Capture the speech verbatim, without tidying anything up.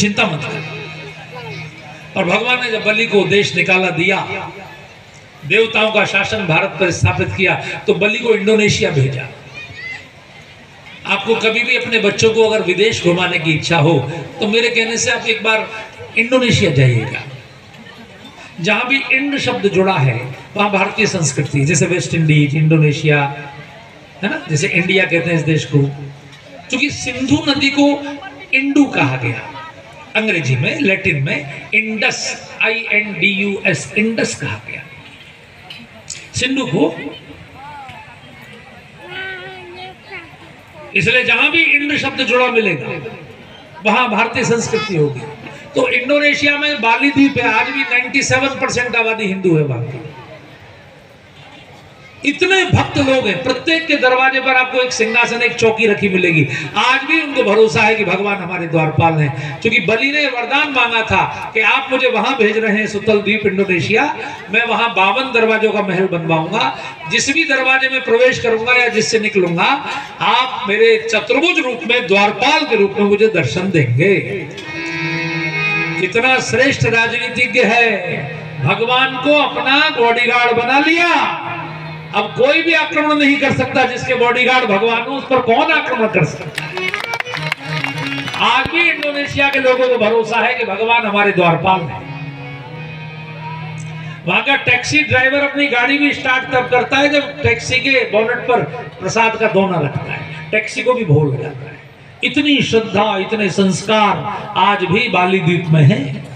चिंता मत कर। और भगवान ने जब बलि को देश निकाला दिया, देवताओं का शासन भारत पर स्थापित किया, तो बलि को इंडोनेशिया भेजा। आपको कभी भी अपने बच्चों को अगर विदेश घुमाने की इच्छा हो तो मेरे कहने से आप एक बार इंडोनेशिया जाइएगा। जहां भी इंड शब्द जुड़ा है वहां भारतीय संस्कृति, जैसे वेस्ट इंडीज, इंडोनेशिया, है ना, जैसे इंडिया कहते हैं इस देश को, क्योंकि सिंधु नदी को इंडू कहा गया, अंग्रेजी में, लैटिन में Indus, I N D U S, Indus कहा गया सिंधु को। इसलिए जहां भी इंड शब्द जुड़ा मिलेगा वहां भारतीय संस्कृति होगी। तो इंडोनेशिया में बाली द्वीप है, आज भी सत्तानवे परसेंट आबादी हिंदू है वहां की। इतने भक्त लोग हैं, प्रत्येक के दरवाजे पर आपको एक सिंहासन, एक चौकी रखी मिलेगी। आज भी उनको भरोसा है कि भगवान हमारे द्वारपाल हैं, क्योंकि बलि ने वरदान मांगा था कि आप मुझे वहां भेज रहे हैं सुतल द्वीप इंडोनेशिया, मैं वहां बावन दरवाजों का महल बनवाऊंगा। जिस भी दरवाजे में प्रवेश करूंगा या जिससे निकलूंगा, आप मेरे चतुर्भुज रूप में, द्वारपाल के रूप में मुझे दर्शन देंगे। कितना श्रेष्ठ राजनीतिज्ञ है, भगवान को अपना बॉडीगार्ड बना लिया। अब कोई भी आक्रमण नहीं कर सकता, जिसके बॉडीगार्ड भगवान हो उस पर कौन आक्रमण कर सकता है। आज भी इंडोनेशिया के लोगों को भरोसा है कि भगवान हमारे द्वारपाल हैं। वहां का टैक्सी ड्राइवर अपनी गाड़ी भी स्टार्ट तब करता है जब टैक्सी के बोनेट पर प्रसाद का दोना रखता है, टैक्सी को भी भूल जाता है। इतनी श्रद्धा, इतने संस्कार आज भी बाली द्वीप में है।